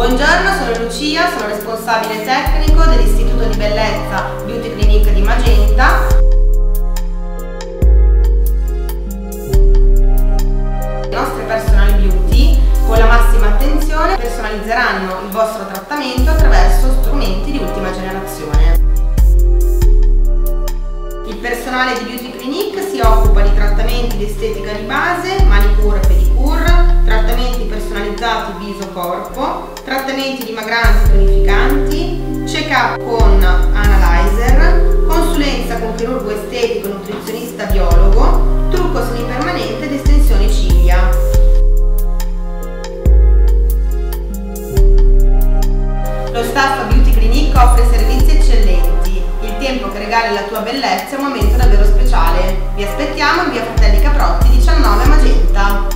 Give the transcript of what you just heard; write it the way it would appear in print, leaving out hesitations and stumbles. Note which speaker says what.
Speaker 1: Buongiorno, sono Lucia, sono responsabile tecnico dell'Istituto di Bellezza Beauty Clinic di Magenta. Le nostre personal beauty, con la massima attenzione, personalizzeranno il vostro trattamento attraverso strumenti di ultima generazione. Il personale di Beauty Clinic si occupa di trattamenti di estetica di base, manicure e pedicure, trattamenti personalizzati viso-corpo, trattamenti dimagranti tonificanti, check-up con analyzer, consulenza con chirurgo estetico, nutrizionista biologo, trucco semipermanente ed estensione ciglia. Lo staff Beauty Clinic offre servizi eccellenti. Il tempo che regali la tua bellezza è un momento davvero speciale. Vi aspettiamo in via Fratelli Caprotti 19 Magenta.